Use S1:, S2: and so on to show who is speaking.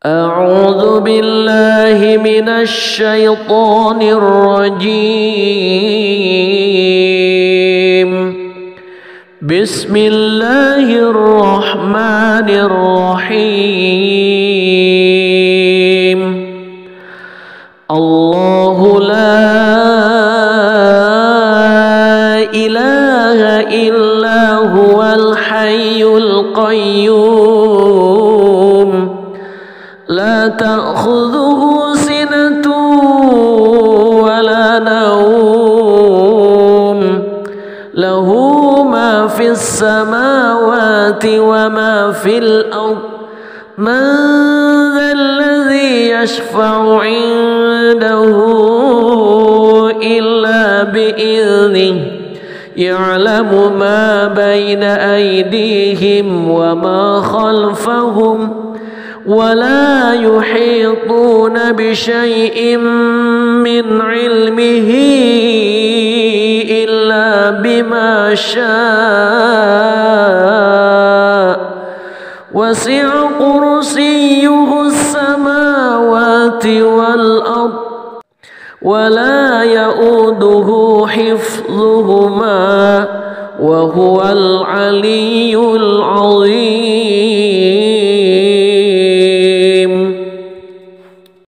S1: أعوذ بالله من الشيطان الرجيم. بسم الله الرحمن الرحيم. الله لا إله إلا هو الحي القيوم لا تأخذه سنة ولا نوم له ما في السماوات وما في الأرض من ذا الذي يشفع عنده إلا بإذنه يعلم ما بين أيديهم وما خلفهم ولا يحيطون بشيء من علمه إلا بما شاء وسع كرسيه السماوات والأرض ولا يؤوده حفظهما وهو العلي العظيم.